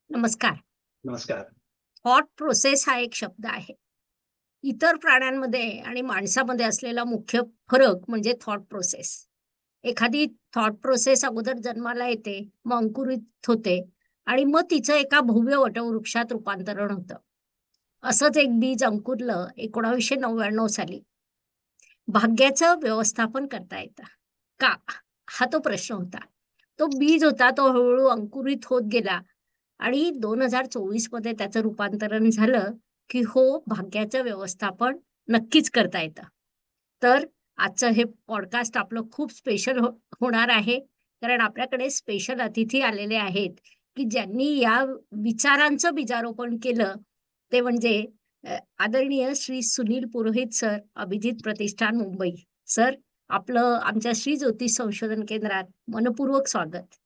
नमस्कार. नमस्कार. Thought process हा एक शब्द आहे. इतर प्राण्यांमध्ये आणि माणसामध्ये असलेला मुख्य फरक म्हणजे थॉट प्रोसेस. एखादी थॉट प्रोसेस अगोदर जन्माला येते, मग अंकुरित होते आणि मग तिचं एका भव्य वटवृक्षात रूपांतरण होतं. असंच एक बीज अंकुरलं 1999 साली. भाग्याचं व्यवस्थापन करता येतं. का? हा तो प्रश्न होता. तो बीज होता, तो हळू अंकुरित होत गेला आणि 2024 मध्ये त्याचं रूपांतरण झालं, की हो, भाग्याचं व्यवस्थापन नक्कीच करता येतं. तर आजचं हे पॉडकास्ट आपलं खूप स्पेशल होणार आहे. कारण आपल्याकडे स्पेशल अतिथी आलेले आहेत, की ज्यांनी या विचारांचं बीजारोपण केलं. ते म्हणजे आदरणीय श्री सुनील पुरोहित सर, अभिजित प्रतिष्ठान, मुंबई. सर, आपलं आमच्या श्री ज्योतिष संशोधन केंद्रात मनःपूर्वक स्वागत.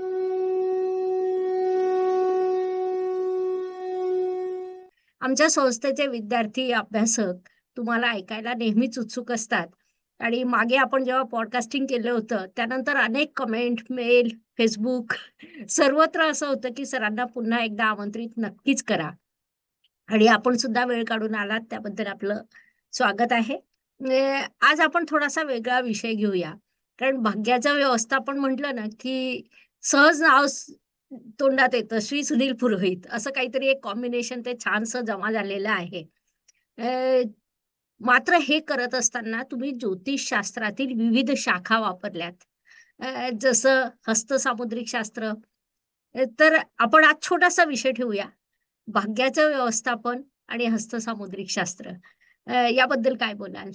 आमच्या संस्थेचे विद्यार्थी, अभ्यासक तुम्हाला ऐकायला नेहमीच उत्सुक असतात आणि मागे आपण जेव्हा पॉडकास्टिंग केलं होतं, त्यानंतर अनेक कमेंट, मेल, Facebook सर्वत्र असं होतं, की सरांना पुन्हा एकदा आमंत्रित नक्कीच करा. आणि आपण सुद्धा वेळ काढून आलात त्याबद्दल आपलं स्वागत आहे. आज आपण थोडासा वेगळा विषय घेऊया. कारण भाग्याचं व्यवस्थापन म्हटलं ना, की सहज नाव तोंडात येतं श्री सुनील पुरोहित असं काहीतरी एक कॉम्बिनेशन ते छानसं जमा झालेलं आहे. अ, मात्र हे करत असताना तुम्ही ज्योतिषशास्त्रातील विविध शाखा वापरल्यात. जसं हस्तसामुद्रिक शास्त्र. तर आपण आज छोटासा विषय ठेवूया. भाग्याचं व्यवस्थापन आणि हस्तसामुद्रिक शास्त्र. याबद्दल काय बोलाल?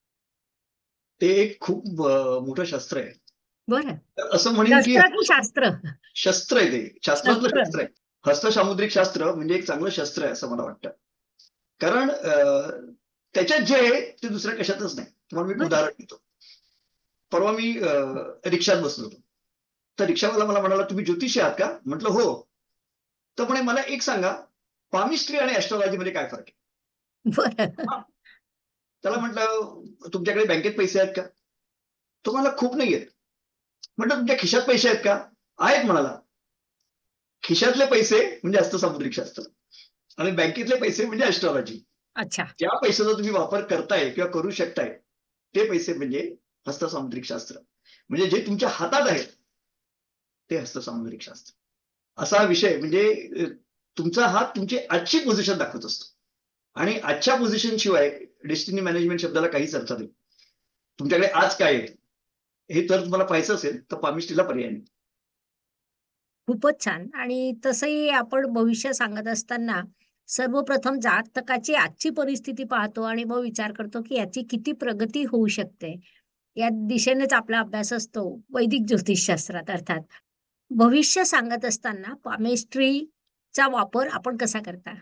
ते एक खूप मोठं शस्त्र आहे. बरं. तर असं म्हणेन की शस्त्र की शास्त्र? शस्त्र आहे ते. शास्त्रातलं शस्त्र. शस्त्र आहे. हस्तसामुद्रिक शास्त्र म्हणजे एक चांगलं शस्त्र आहे असं मला वाटतं. कारण त्याच्यात जे आहे ते दुसऱ्या कशातच नाही. तुम्हाला मी एक बरं. उदाहरण देतो. परवा मी रिक्षात बसलो होतो. तर रिक्षावाला मला म्हणाला, "तुम्ही ज्योतिषी आहात का?" म्हटलं, "हो." तर म्हणे, "मला एक सांगा, पामिस्ट्री आणि ॲस्ट्रोलॉजीमध्ये काय फरक आहे?" बरं. हां. त्याला म्हटलं, "तुमच्याकडे बँकेत पैसे आहेत का?" तो म्हणाला, "खूप नाहीयेत." म्हटलं, "तुमच्या खिशात पैसे आहेत का?" "आहेत" म्हणाला. खिशातले पैसे म्हणजे हस्तसामुद्रिक शास्त्र आणि बँकेतले पैसे म्हणजे ॲस्ट्रोलॉजी. अच्छा. ज्या पैशाचा तुम्ही वापर करताय किंवा करू शकताय, ते पैसे म्हणजे हस्तसामुद्रिक शास्त्र. म्हणजे जे तुमच्या हातात आहे, ते हस्तसामुद्रिक शास्त्र. असा हा विषय म्हणजे तुमचा हात तुमची आजची पोझिशन दाखवत असतो आणि आजच्या पोझिशन शिवाय डेस्टिनी मॅनेजमेंट शब्दाला काहीच अर्थ नाही. तुमच्याकडे आज काय आहे, हे जर तुम्हाला पाहायचं असेल, तर पामिस्ट्रीला पर्याय नाही. खूपच छान. आणि तसंही आपण भविष्य सांगत असताना सर्वप्रथम जातकाची आजची परिस्थिती पाहतो आणि मग विचार करतो, की याची किती प्रगती होऊ शकते. या दिशेनेच आपला अभ्यास असतो वैदिक ज्योतिषशास्त्रात अर्थात. भविष्य सांगत असताना पामिस्ट्रीचा वापर आपण कसा करता?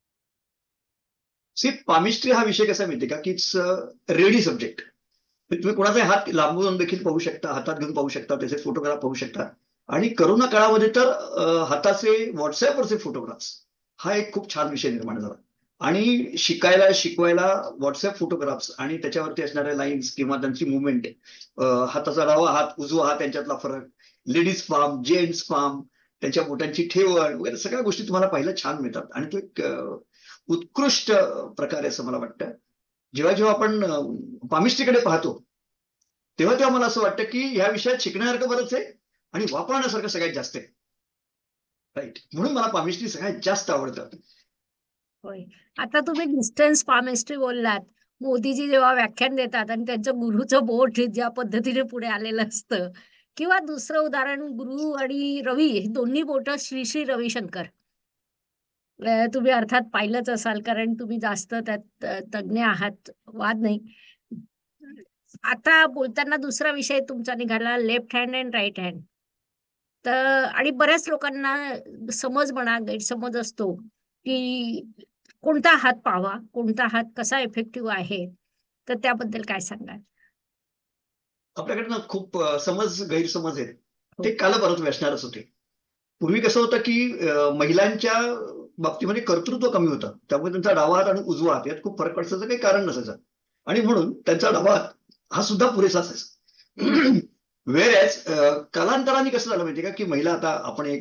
सी पामिस्ट्री हा विषय कसा माहिती का, की इट्स रेडी सब्जेक्ट. तुम्ही कोणाचा हात लांबून देखील पाहू शकता, हातात घेऊन पाहू शकता, त्याचे फोटोग्राफ पाहू शकता आणि करोना काळामध्ये तर हाताचे WhatsAppवरचे फोटोग्राफ्स हा एक खूप छान विषय निर्माण झाला. आणि शिकायला, शिकवायला WhatsApp फोटोग्राफ्स आणि त्याच्यावरती असणाऱ्या लाईन्स किंवा त्यांची मूव्हमेंट, हाताचा डावा हात, उजवा हात यांच्यातला फरक, लेडीज पाम, जेंट्स पाम, त्यांच्या बोटांची ठेवण वगैरे सगळ्या गोष्टी तुम्हाला पाहायला छान मिळतात आणि तो एक उत्कृष्ट प्रकार आहे असं मला वाटतं. जेव्हा आपण पामिस्ट्रीकडे पाहतो, तेव्हा मला असं वाटतं, की ह्या विषयात शिकण्यासारखं बरंच आहे आणि वापरण्यासारखं सगळ्यात जास्त आहे. राइट. म्हणून मला पामिस्ट्री सगळ्यात जास्त आवडतं. होय. आता तुम्ही डिस्टन्स पामिस्ट्री बोललात. मोदीजी जेव्हा व्याख्यान देतात आणि त्यांचं गुरूचं बोट ज्या पद्धतीने पुढे आलेलं असतं किंवा दुसरं उदाहरण गुरु आणि रवी हे दोन्ही बोटं श्री श्री रविशंकर. तुम्ही अर्थात पाहिलंच असाल कारण तुम्ही जास्त त्यात तज्ञ आहात, वाद नाही. आता बोलताना दुसरा विषय तुमचा निघाला left hand and right hand. तर आणि बऱ्याच लोकांना समज म्हणा, गैरसमज असतो, की कोणता हात पाहावा, कोणता हात कसा इफेक्टिव्ह आहे. तर त्याबद्दल काय सांगाल? आपल्याकडे ना खूप समज, गैरसमज आहेत. ते हो. कालपरत्वे असणारच होते. पूर्वी कसं होतं, की महिलांच्या बाबतीमध्ये कर्तृत्व कमी होतं. त्यामुळे त्यांचा डावा हात आणि उजवा हात यात खूप फरक पडायचं काही कारण नसायचं. आणि म्हणून त्यांचा डावा हात हा सुद्धा पुरेसा असायचा. हं. व्हेअर कालांतराने कसं झालं माहिती का, की महिला आता आपण एक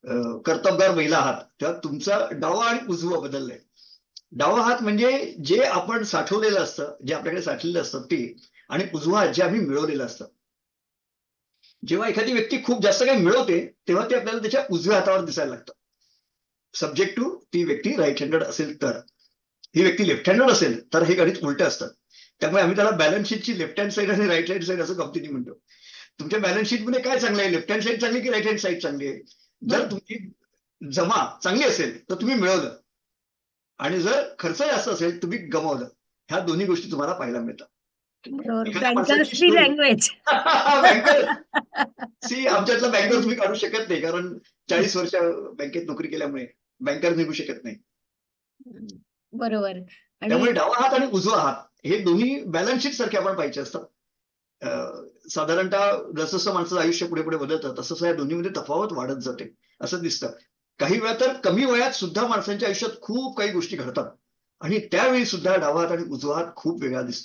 कर्तबगार महिला आहात तेव्हा तुमचा डावा आणि उजवा बदललाय. डावा हात म्हणजे जे आपण साठवलेलं असतं, जे आपल्याकडे साठलेलं असतं ते, आणि उजवा हात जे आम्ही मिळवलेलं असतं. जेव्हा एखादी व्यक्ती खूप जास्त काही मिळवते तेव्हा ते आपल्याला त्याच्या उजव्या हातावर दिसायला लागतं. सब्जेक्ट टू ती व्यक्ती राईट हँडेड असेल तर. ही व्यक्ती लेफ्ट हँडेड असेल तर हे गणित उलट असतं. त्यामुळे आम्ही त्याला बॅलन्स शीटची लेफ्ट हँड साईड आणि राईट हँड साईड असं गमतीने म्हणतो. तुमच्या बॅलन्स शीट मध्ये काय चांगलं आहे, लेफ्ट हँड साईड चांगली की राईट हँड साईड चांगली आहे? जर तुमची जमा चांगली असेल तर तुम्ही मिळवलं, आणि जर खर्च जास्त असेल तुम्ही गमावलं. ह्या दोन्ही गोष्टी तुम्हाला पाहायला मिळतात. बरोबर, एखाद्या माणसाची बँकर्सची स्टोरी लँग्वेज. बँकर आमच्यातला बँकर तुम्ही काढू शकत नाही, कारण 40 वर्ष बँकेत नोकरी केल्यामुळे बँकर निघू शकत नाही. बरोबर. आणि त्यामुळे डावा हात आणि उजवा हात हे दोन्ही बॅलन्स शीट सारखे आपण पाहिजे असतात. साधारणतः जसं माणसाचं आयुष्य पुढे पुढे बदलतं तसं या दोन्हीमध्ये तफावत वाढत जाते असं दिसतं. काही वेळा तर कमी वयात सुद्धा माणसांच्या आयुष्यात खूप काही गोष्टी घडतात, आणि त्यावेळी सुद्धा डावा हात आणि उजवा हात खूप वेगळा दिसतो.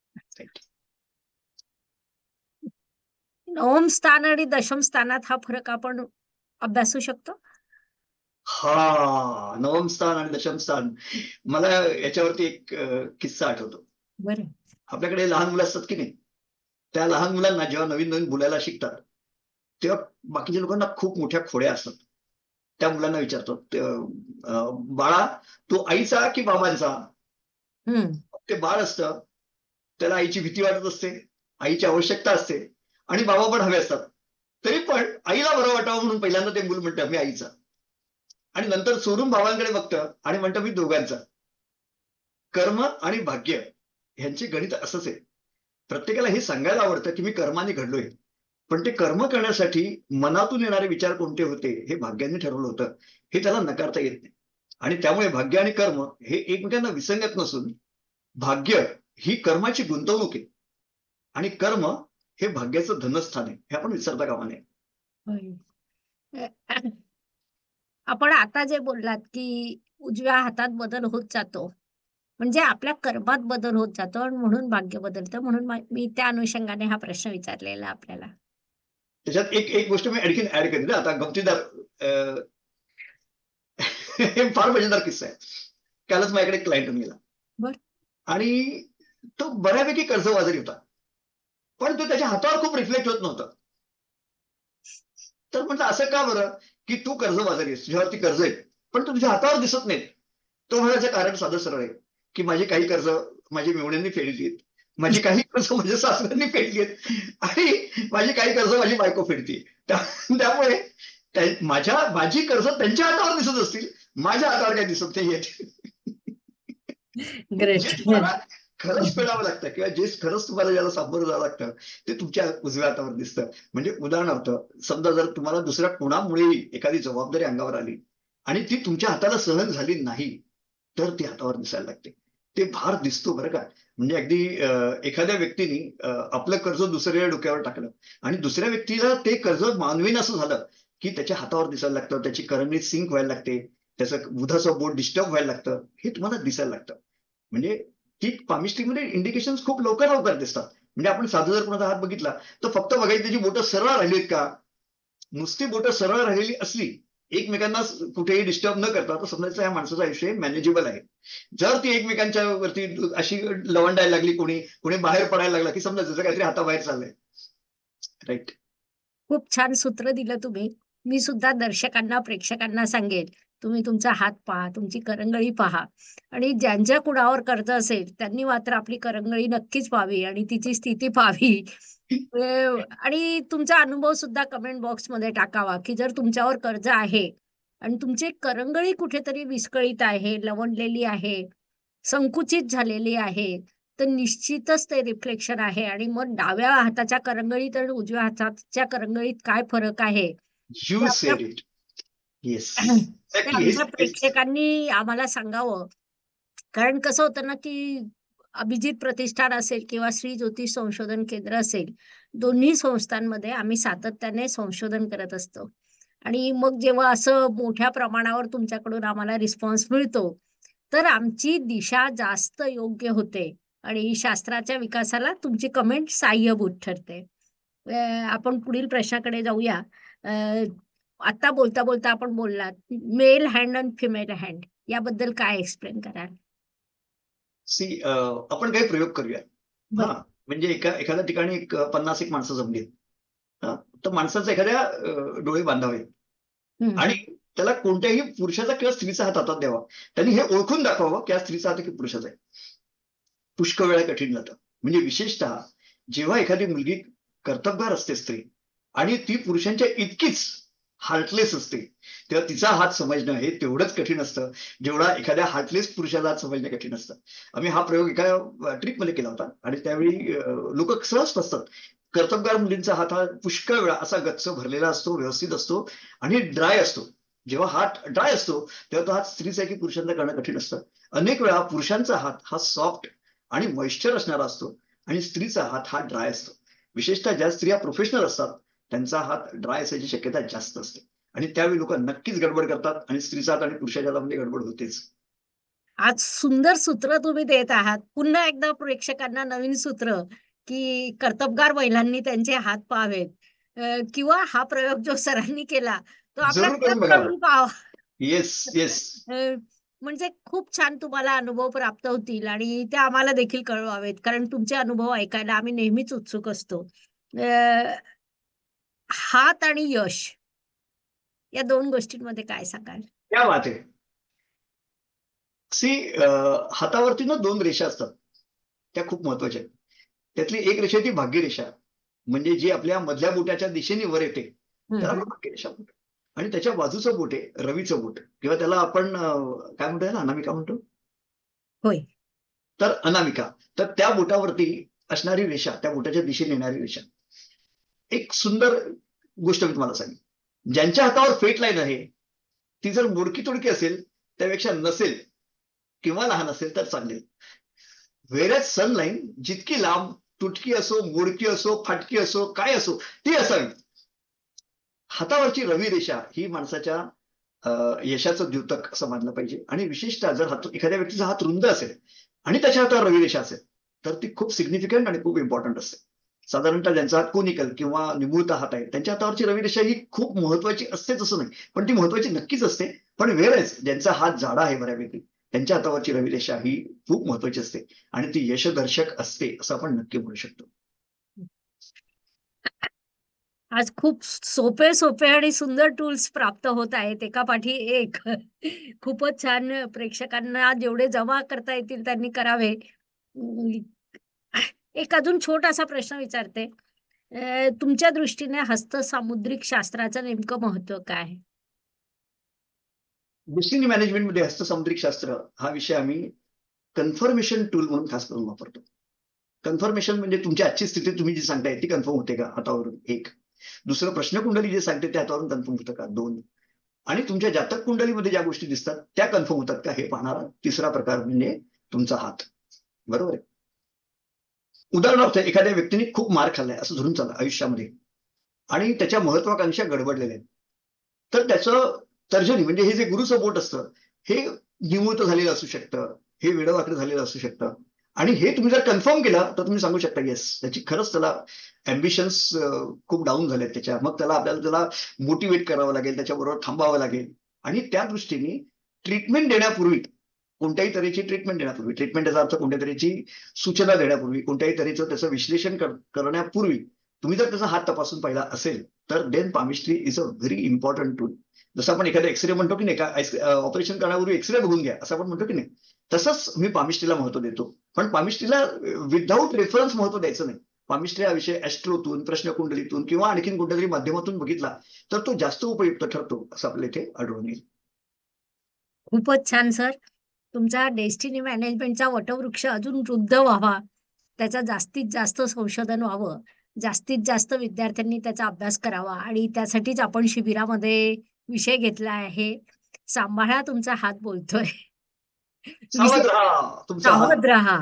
नवम स्थान आणि दशम स्थानात हा फरक आपण अभ्यासू शकतो. हा, नवम स्थान आणि दशम स्थान, मला याच्यावरती एक किस्सा आठवतो. बरं. आपल्याकडे लहान मुलं असतात की नाही, त्या लहान मुलांना जेव्हा नवीन नवीन बोलायला शिकतात तेव्हा बाकीच्या लोकांना खूप मोठ्या खोड्या असतात. त्या मुलांना विचारतात, बाळा तू आईचा की बाबांचा? ते बाळ असतं, त्याला आईची भीती वाटत असते, आईची आवश्यकता असते, आणि बाबा पण हवे असतात. तरी पण आईला बरं वाटावं म्हणून पहिल्यांदा ते मूल म्हणतं मी आईचा, आणि नंतर सोडून बाबांकडे बघतं आणि म्हणतं मी दोघांचा. कर्म आणि भाग्य ह्यांचे गणित असंच आहे. प्रत्येकाला हे सांगायला आवडतं की मी कर्माने घडलोय, पण ते कर्म करण्यासाठी मनातून येणारे विचार कोणते होते हे भाग्याने ठरवलं होतं, हे त्याला नकारता येत नाही. आणि त्यामुळे भाग्य आणि कर्म हे एकमेकांना विसंगत नसून, भाग्य ही कर्माची गुंतवणूक आहे आणि कर्म हे भाग्याचं धनस्थान आहे, हे आपण विसरता कामा नये. आपण आता जे बोललात की उजव्या हातात बदल होत जातो, म्हणजे आपल्या कर्मात बदल होत जातो आणि म्हणून भाग्य बदलतं. म्हणून मी त्या अनुषंगाने हा प्रश्न विचारलेला आपल्याला. त्याच्यात एक एक गोष्ट मी आणखीन ऍड करेन आता, गमतीदार हे फार मजेदार किस्सा आहे. कालच माझ्याकडे एक क्लायंट गेला. बर. आणि तो बऱ्यापैकी कर्जबाजारी होता, पण तो त्याच्या हातावर खूप रिफ्लेक्ट होत नव्हता. तर म्हटलं असं का बरं, की तू कर्जबाजारी आहेस, तुझ्यावरती कर्ज आहे, पण तू तुझ्या हातावर दिसत नाही. तो म्हणायचं कारण साधं सरळ आहे, की माझी काही कर्ज माझ्या मेवण्यांनी फेडली आहेत, माझी काही कर्ज माझ्या सासऱ्यांनी फेडली आहेत, आणि माझी काही कर्ज माझी बायको फेडते. त्यामुळे माझी कर्ज त्यांच्या हातावर दिसत असतील, माझ्या हातावर काही दिसत नाही. जे ग्रेट. तुम्हाला खरंच फेडावं लागतं किंवा जे खरंच तुम्हाला ज्याला सामोरं जावं लागतं ते तुमच्या उजव्या हातावर दिसतं. म्हणजे उदाहरणार्थ, समजा जर तुम्हाला दुसऱ्या कोणामुळे एखादी जबाबदारी अंगावर आली आणि ती तुमच्या हाताला सहन झाली नाही, तर ती हातावर दिसायला लागते. ते भार दिसतो बरं का. म्हणजे अगदी एखाद्या व्यक्तीने आपलं कर्ज दुसऱ्या डोक्यावर टाकलं आणि दुसऱ्या व्यक्तीला ते कर्ज मानवीन असं झालं की त्याच्या हातावर दिसायला लागतं, त्याची करंगळी सिंक व्हायला लागते, त्याचं बुधाचं बोट डिस्टर्ब व्हायला लागतं, हे तुम्हाला दिसायला लागतं. म्हणजे ही पामिस्ट्रीमध्ये इंडिकेशन खूप लवकर दिसतात. म्हणजे आपण साधा जर कोणाचा हात बघितला तर फक्त बघायची त्याची बोटं सरळ राहिलीत का. नुसती बोटं सरळ राहिलेली असली, एकमेकांना कुठेही डिस्टर्ब न करता, तर समजायचं या माणसाचं आयुष्य मॅनेजेबल आहे. जर ती एकमेकांच्या वरती अशी लवंडायला लागली, कोणी बाहेर पडायला लागला, की समजायचं काहीतरी हाताबाहेर चाललंय. राईट. खूप छान सूत्र दिलं तुम्ही. मी सुद्धा दर्शकांना, प्रेक्षकांना सांगेन, तुम्ही तुमचा हात पहा, तुमची करंगळी पहा, आणि ज्यांच्या कुणावर कर्ज असेल त्यांनी मात्र आपली करंगळी नक्कीच पाहावी आणि तिची स्थिती पाहावी. आणि तुमचा अनुभव सुद्धा कमेंट बॉक्समध्ये टाकावा, की जर तुमच्यावर कर्ज आहे आणि तुमची करंगळी कुठेतरी विस्कळीत आहे, लवंडलेली आहे, संकुचित झालेली आहे, तर निश्चितच ते रिफ्लेक्शन आहे. आणि मग डाव्या हाताच्या करंगळीत आणि उजव्या हाताच्या करंगळीत काय फरक आहे, ते यू आपल्या सेड इट. येस. ते आमच्या प्रेक्षकांनी आम्हाला सांगावं. कारण कसं होतं ना, की अभिजित प्रतिष्ठान असेल किंवा श्री ज्योतिष संशोधन केंद्र असेल, दोन्ही संस्थांमध्ये आम्ही सातत्याने संशोधन करत असतो. आणि मग जेव्हा असं मोठ्या प्रमाणावर तुमच्याकडून आम्हाला रिस्पॉन्स मिळतो, तर आमची दिशा जास्त योग्य होते आणि शास्त्राच्या विकासाला तुमची कमेंट सहाय्यभूत ठरते. आपण पुढील प्रश्नाकडे जाऊया. आता बोलता बोलता आपण बोललात मेल हँड आणि फिमेल हँड, याबद्दल काय एक्सप्लेन कराल? आपण काही प्रयोग करूया. बरं. म्हणजे एखाद्या ठिकाणी 50 एक माणसं जमली. तर माणसाचं एखाद्या डोळे बांधावे आणि त्याला कोणत्याही पुरुषाचा किंवा स्त्रीचा हात हातात द्यावा. त्यांनी हे ओळखून दाखवावं की हा स्त्रीचा हात आहे की पुरुषाचा आहे. पुष्कळ वेळा कठीण जातं. म्हणजे विशेषतः जेव्हा एखादी मुलगी कर्तबगार असते स्त्री आणि ती पुरुषांच्या इतकीच हार्टलेस असते, तेव्हा तिचा हात समजणं हे तेवढंच कठीण असतं जेवढा एखाद्या हार्टलेस पुरुषाचा हात समजणं कठीण असतं. आम्ही हा प्रयोग एका ट्रिपमध्ये केला होता आणि त्यावेळी लोक सहज फसतात. कर्तबगार मुलींचा हात हा पुष्कळ वेळा असा गच्च भरलेला असतो, व्यवस्थित असतो आणि ड्राय असतो. जेव्हा हात ड्राय असतो तेव्हा तो हात स्त्रीचा की पुरुषांचा करणं कठीण असतं. अनेक वेळा पुरुषांचा हात हा सॉफ्ट आणि मॉइश्चर असणारा असतो आणि स्त्रीचा हात हा ड्राय असतो. विशेषतः ज्या स्त्रिया प्रोफेशनल असतात त्यांचा हात ड्राय असायची शक्यता जास्त असते आणि त्यावेळी लोक नक्कीच गडबड करतात आणि स्त्रीचा हात आणि पुरुषाच्या हातामध्ये गडबड होतेच. आज सुंदर सूत्र तुम्ही देत आहात. पुन्हा एकदा प्रेक्षकांना नवीन सूत्र, की कर्तबगार महिलांनी त्यांचे हात पाहावेत, किंवा हा प्रयोग जो सरांनी केला तो आपल्या जरूर घरात करून बघावं. करून पाहावा. Yes yes. म्हणजे खूप छान तुम्हाला अनुभव प्राप्त होतील आणि ते आम्हाला देखील कळवावेत, कारण तुमचे अनुभव ऐकायला आम्ही नेहमीच उत्सुक असतो. अ, हात आणि यश या 2 गोष्टींमध्ये काय सांगाल? क्या बात आहे. हातावरती ना 2 रेषा असतात. त्या खूप महत्वाच्या आहेत. त्यातली एक रेषा ती भाग्यरेषा. म्हणजे जी आपल्या मधल्या बोटाच्या दिशेने वर येते त्याला आपण भाग्यरेषा म्हणतो. आणि त्याच्या बाजूचं बोट आहे रवीचं बोट किंवा त्याला आपण काय म्हणतो ना, अनामिका म्हणतो. होय. तर अनामिका. तर त्या बोटावरती असणारी रेषा, त्या बोटाच्या दिशेने येणारी रेषा. एक सुंदर गोष्ट मी तुम्हाला सांगेन. ज्यांच्या हातावर फेट लाईन आहे, ती जर मोडकी तोडकी असेल त्यापेक्षा नसेल किंवा लहान असेल तर चांगली. व्हेरॅज सनलाईन जितकी लांब, तुटकी असो, मोडकी असो, फाटकी असो, काय असो, ती असावी. हातावरची रवी रेषा ही माणसाच्या यशाचं द्योतक असं मानलं पाहिजे. आणि विशेषतः जर एखाद्या व्यक्तीचा हात रुंद असेल आणि त्याच्या हातावर रवी रेषा असेल तर ती खूप सिग्निफिकंट आणि खूप इम्पॉर्टंट असते. साधारणतः ज्यांचा हात कोनिकल किंवा निमुळता हात आहे त्यांच्या हातावरची रवी रेषा ही खूप महत्वाची असतेच असं नाही, पण ती महत्वाची नक्कीच असते. पण व्हेरॅज ज्यांचा हात जाडा आहे बऱ्यापैकी त्यांच्या हातावरची रवी रेषा ही खूप महत्वाची असते आणि ती यशदर्शक असते असं आपण नक्की म्हणू शकतो. आज खूप सोपे सोपे आणि सुंदर टूल्स प्राप्त होत आहेत एकापाठी एक. खूपच छान. प्रेक्षकांना जेवढे जमा करता येतील त्यांनी करावे. एक अजून छोटासा प्रश्न विचारते. तुमच्या दृष्टीने हस्तसामुद्रिक शास्त्राचं नेमकं महत्व काय आहे? डेस्टिनी मॅनेजमेंटमध्ये हस्तसामुद्रिक शास्त्र हा विषय आम्ही कन्फर्मेशन टूल म्हणून खास करून वापरतो. कन्फर्मेशन म्हणजे तुमची आजची स्थिती तुम्ही जी सांगताय ती कन्फर्म होते का हातावरून, एक. दुसरं प्रश्नकुंडली जे सांगते त्या हातावरून कन्फर्म होतं का, 2. आणि तुमच्या जातक कुंडलीमध्ये ज्या गोष्टी दिसतात त्या कन्फर्म होतात का हे पाहणारा तिसरा प्रकार म्हणजे तुमचा हात. बरोबर आहे. उदाहरणार्थ एखाद्या व्यक्तीने खूप मार खाल्लाय असं धरून चाललं आयुष्यामध्ये आणि त्याच्या महत्वाकांक्षा गडबडलेल्या आहेत. तर त्याचं तर्जनी म्हणजे हे जे गुरुचं बोट असतं हे निमुळत झालेलं असू शकतं, हे वेडवाकडं झालेलं असू शकतं. आणि हे तुम्ही जर कन्फर्म केलं तर तुम्ही सांगू शकता येस त्याची खरंच त्याला अम्बिशन्स खूप डाऊन झालेत त्याच्या. मग आपल्याला त्याला मोटिवेट करावं लागेल, त्याच्याबरोबर थांबावं लागेल. आणि त्या दृष्टीने ट्रीटमेंट देण्यापूर्वी, कोणत्याही तऱ्हेची ट्रीटमेंट देण्यापूर्वी, ट्रीटमेंट याचा अर्थ कोणत्या तऱ्हेची सूचना देण्यापूर्वी, कोणत्याही तऱ्हेचं त्याचं विश्लेषण करण्यापूर्वी तुम्ही जर त्याचा हात तपासून पाहिला असेल तर then palmistry is a very important tool. जसं आपण एखादा एक्सरे म्हणतो की नाही का, ऑपरेशन करण्यापूर्वी एक्सरे बघून घ्या असं आपण म्हणतो की नाही, तसंच मी पामिस्ट्रीला महत्व देतो. पण पामिस्ट्रीला विदाऊट रेफरन्स महत्व द्यायचं नाही. पामिस्ट्री हा विषय ॲस्ट्रोतून, प्रश्नकुंडलीतून किंवा आणखीन कोणत्या तरी माध्यमातून बघितला तर तो जास्त उपयुक्त ठरतो असं आपल्या इथे आढळून येईल. खूपच छान सर. तुमचा डेस्टिनी मॅनेजमेंटचा वटवृक्ष अजून वृद्ध व्हावा, त्याचं जास्तीत जास्त संशोधन व्हावं, जास्तीत जास्त विद्यार्थ्यांनी त्याचा अभ्यास करावा आणि त्यासाठीच आपण शिबिरामध्ये विषय घेतला आहे. सांभाळा तुमचा हात बोलतोय. सावध राहा तुमचा हात. सावध राहा.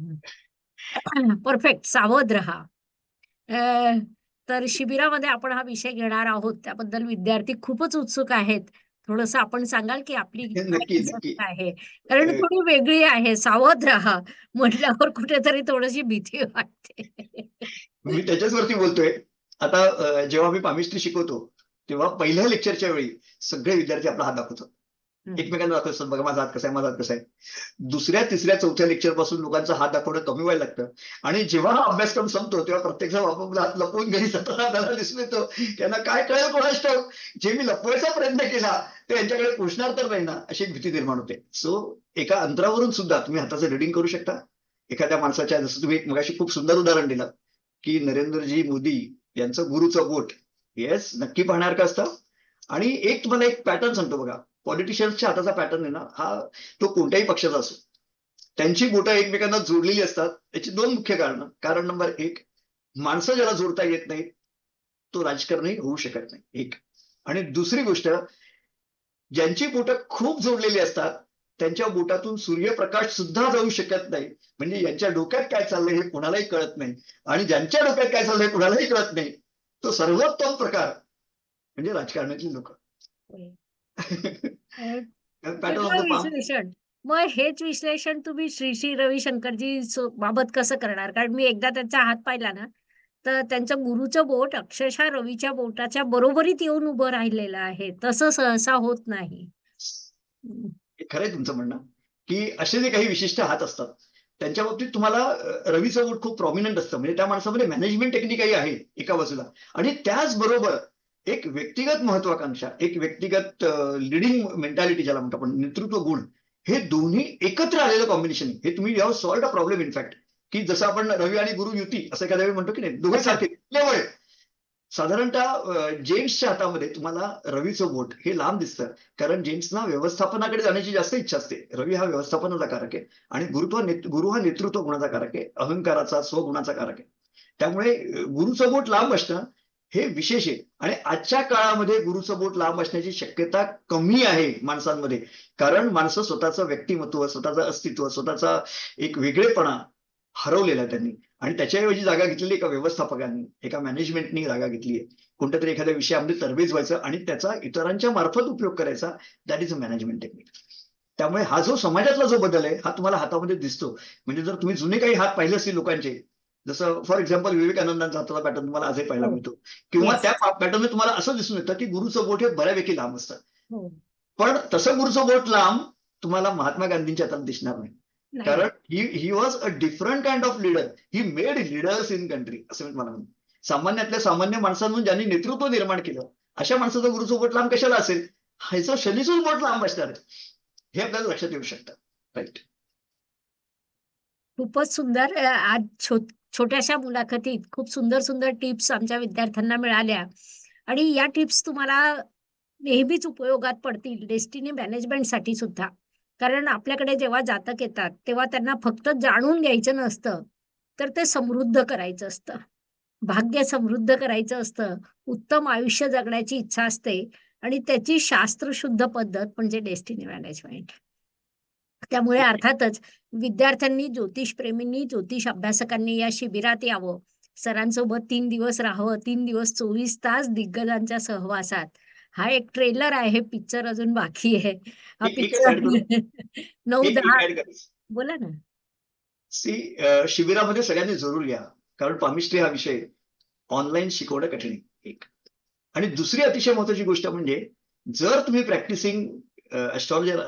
परफेक्ट. सावध राहा. अ, तर शिबिरामध्ये आपण हा विषय घेणार आहोत. त्याबद्दल विद्यार्थी खूपच उत्सुक आहेत. थोडंसं आपण सांगाल की आपली काय नक्की नक्की. कन्सेप्ट आहे? कारण थोडी वेगळी आहे. सावध राहा म्हटल्यावर कुठेतरी थोडीशी भीती वाटते. मी त्याच्याच वरती बोलतोय. आता जेव्हा मी पामिस्ट्री शिकवतो तेव्हा पहिल्या लेक्चरच्या वेळी सगळे विद्यार्थी आपला हात दाखवतात, एकमेकांना दाखवतात, बघा माझा हात कसा आहे, माझा हात कसा आहे. दुसऱ्या तिसऱ्या चौथ्या लेक्चर पासून लोकांचा हात दाखवणं कमी व्हायला लागतं. आणि जेव्हा हा अभ्यासक्रम संपतो तेव्हा प्रत्येक जण आपापला हात लपवून घरी जाताना आपल्याला दिसून येतो. त्यांना काय कळेल कोणाच ठाऊक, जे मी लपवायचा प्रयत्न केला ते यांच्याकडे पोचणार तर नाही ना, अशी एक भीती निर्माण होते. सो एका अंतरावरून सुद्धा तुम्ही हाताचं रिडिंग करू शकता. एखाद्या माणसाच्या, जसं तुम्ही मगाशी खूप सुंदर उदाहरण दिलं की नरेंद्रजी मोदी यांचं गुरुचं बोट, येस नक्की पाहणार का असतं. आणि एक तुम्हाला एक पॅटर्न सांगतो बघा, पॉलिटिशियन्सच्या हाताचा पॅटर्न आहे ना, हा तो कोणत्याही पक्षाचा असो, त्यांची बोटं एकमेकांना जोडलेली असतात. याची दोन मुख्य कारण. कारण नंबर एक, माणसं ज्याला जोडता येत नाही तो राजकारणही होऊ शकत नाही, एक. आणि दुसरी गोष्ट, ज्यांची बोटं खूप जोडलेली असतात त्यांच्या बोटातून सूर्यप्रकाश सुद्धा जाऊ शकत नाही. म्हणजे यांच्या डोक्यात काय चाललंय हे कुणालाही कळत नाही, आणि ज्यांच्या डोक्यात काय चाललंय कुणालाही कळत नाही. तो सर्वोत्तम प्रकार म्हणजे राजकारणातली लोक. Pattern of the palm. विश्लेषण. मग हेच विश्लेषण तुम्ही श्री श्री रविशंकरजी बाबत कसं करणार? कारण मी एकदा त्यांचा हात पाहिला ना, तर त्यांचं गुरुचं बोट अक्षरशः रवीच्या बोटाच्या बरोबरीत येऊन उभं राहिलेलं आहे. तसं सहसा होत नाही. खरंय तुमचं म्हणणं, की असे जे काही विशिष्ट हात असतात त्यांच्या बाबतीत तुम्हाला रवीचं बोट खूप प्रॉमिनंट असतं. म्हणजे त्या माणसामध्ये मॅनेजमेंट टेक्निकही आहे एका बाजूला, आणि त्याचबरोबर एक व्यक्तिगत महत्वाकांक्षा, एक व्यक्तिगत लिडिंग मेंटॅलिटी ज्याला म्हणतो आपण, नेतृत्व गुण, हे दोन्ही एकत्र आलेलं कॉम्बिनेशन. हे तुम्ही यावर सॉल्व्ह अ प्रॉब्लेम इनफॅक्ट, की जसं आपण रवी आणि गुरु युती असं एखाद्या वेळी म्हणतो की नाही, दोघे सारखे लेवळ. साधारणतः जेम्सच्या हातामध्ये तुम्हाला रवीचं बोट हे लांब दिसतं, कारण जेम्सना व्यवस्थापनाकडे जाण्याची जास्त इच्छा असते. रवी हा व्यवस्थापनाचा कारक आहे आणि गुरु हा नेतृत्व गुणाचा कारक आहे, अहंकाराचा, स्वगुणाचा कारक आहे. त्यामुळे गुरुचं बोट लांब असणं हे विशेष आहे. आणि आजच्या काळामध्ये गुरुचं बोट लांब असण्याची शक्यता कमी आहे माणसांमध्ये, कारण माणसं स्वतःचं व्यक्तिमत्व, स्वतःचं अस्तित्व, स्वतःचा एक वेगळेपणा हरवलेला आहे त्यांनी, आणि त्याच्याऐवजी जागा घेतलेली एका व्यवस्थापकांनी, एका मॅनेजमेंटनी जागा घेतली आहे. कोणत्या तरी एखाद्या विषयामध्ये तरबेज व्हायचं आणि त्याचा इतरांच्या मार्फत उपयोग करायचा, that is a management technique. त्यामुळे हा जो समाजातला जो बदल आहे हा तुम्हाला हातामध्ये दिसतो. म्हणजे जर तुम्ही जुने काही हात पाहिले असतील लोकांचे, जसं फॉर एक्झाम्पल विवेकानंदांचा हाताचा पॅटर्न तुम्हाला आजही पाहायला मिळतो, किंवा त्या पॅटर्नमध्ये तुम्हाला असं दिसून येतं की गुरुचं बोट हे बऱ्यापैकी लांब असतं. पण तसं गुरुचं बोट लांब तुम्हाला महात्मा गांधींच्या हातात दिसणार नाही, कारण he was a different kind of leader. He made leaders in country, असं मी तुम्हाला म्हणतो. सामान्यातल्या सामान्य माणसांमधून ज्यांनी नेतृत्व निर्माण केलं, अशा माणसाचं गुरुचं बोट लांब कशाला असेल? ह्याचं शनीचं बोट लांब असणार आहे, हे आपल्याला लक्षात येऊ शकतं. राईट. खूपच सुंदर. आज छोट्याशा मुलाखतीत खूप सुंदर सुंदर टिप्स आमच्या विद्यार्थ्यांना मिळाल्या, आणि या टिप्स तुम्हाला नेहमीच उपयोगात पडतील डेस्टिनी मॅनेजमेंटसाठी सुद्धा. कारण आपल्याकडे जेव्हा जातक येतात तेव्हा त्यांना फक्त जाणून घ्यायचं नसतं, तर ते समृद्ध करायचं असतं, भाग्य समृद्ध करायचं असतं, उत्तम आयुष्य जगण्याची इच्छा असते, आणि त्याची शास्त्रशुद्ध पद्धत म्हणजे डेस्टिनी मॅनेजमेंट. त्यामुळे अर्थातच विद्यार्थ्यांनी, ज्योतिषप्रेमींनी, ज्योतिष अभ्यासकांनी या शिबिरात यावं, सरांसोबत 3 दिवस राहावं, 3 दिवस 24 तास दिग्गजांच्या सहवासात. हा एक ट्रेलर आहे, पिक्चर अजून बाकी आहे. हा एकच ऍड करू, पिक्चर 9-10. ऍड करायचं. बोला ना. शिबिरामध्ये सगळ्यांनी जरूर या, कारण पामिस्ट्री हा विषय ऑनलाईन शिकवणं कठीण आहे, एक. आणि दुसरी अतिशय महत्वाची गोष्ट म्हणजे, जर तुम्ही प्रॅक्टिसिंग ऍस्ट्रॉलॉजर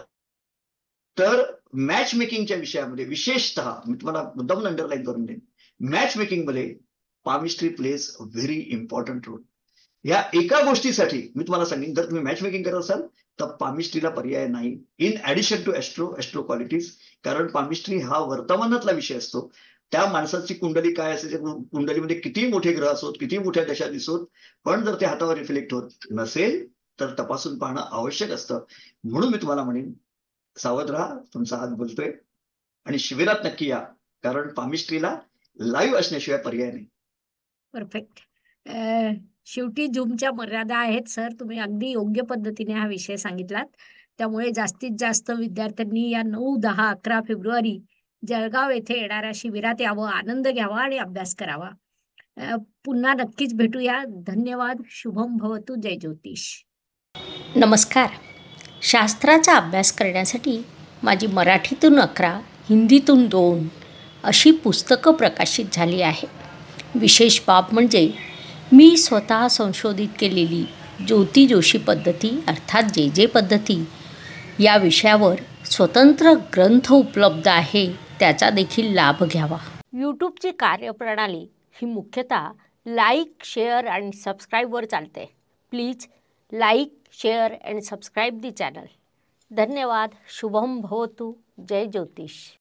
तर मॅच मेकिंगच्या विषयामध्ये विशेषतः मी तुम्हाला मुद्दाम अंडरलाईन करून देईन, मॅच मेकिंग मध्ये palmistry plays a very important role. या एका गोष्टीसाठी मी तुम्हाला सांगेन, जर तुम्ही मॅच मेकिंग करत असाल तर पामिस्ट्रीला पर्याय नाही, in addition to astro qualities. कारण पामिस्ट्री हा वर्तमानातला विषय असतो. त्या माणसाची कुंडली काय असेल, कुंडलीमध्ये किती मोठे ग्रह असोत, किती मोठ्या दशा दिसोत, पण जर ते हातावर रिफ्लेक्ट होत नसेल तर तपासून पाहणं आवश्यक असतं. म्हणून मी तुम्हाला म्हणेन, सावध राहा, तुमचा हात बोलतोय, आणि शिबिरात नक्की या, कारण पामिस्ट्रीला लाईव्ह असण्याशिवाय पर्याय नाही. परफेक्ट. शेवटी झूमच्या मर्यादा आहेत सर. तुम्ही अगदी योग्य पद्धतीने हा विषय सांगितलात. त्यामुळे जास्तीत जास्त विद्यार्थ्यांनी या 9, 10, 11 फेब्रुवारी जळगाव येथे येणाऱ्या शिबिरात यावं, आनंद घ्यावा आणि अभ्यास करावा. पुन्हा नक्कीच भेटूया. धन्यवाद. शुभम भवतु. जय ज्योतिष. नमस्कार. शास्त्राचा अभ्यास करण्यासाठी माझी मराठीतून 11, हिंदीतून 2 अशी पुस्तकं प्रकाशित झाली आहे. विशेष बाब म्हणजे मी स्वतः संशोधित केलेली ज्योती जोशी पद्धती अर्थात जे पद्धती या विषयावर स्वतंत्र ग्रंथ उपलब्ध आहे, त्याचा देखील लाभ घ्यावा. यूट्यूबची कार्यप्रणाली ही मुख्यतः लाईक, शेअर आणि सबस्क्राईबवर चालते. Please like, share and subscribe the channel. धन्यवाद. शुभम भवतु. जय ज्योतिष.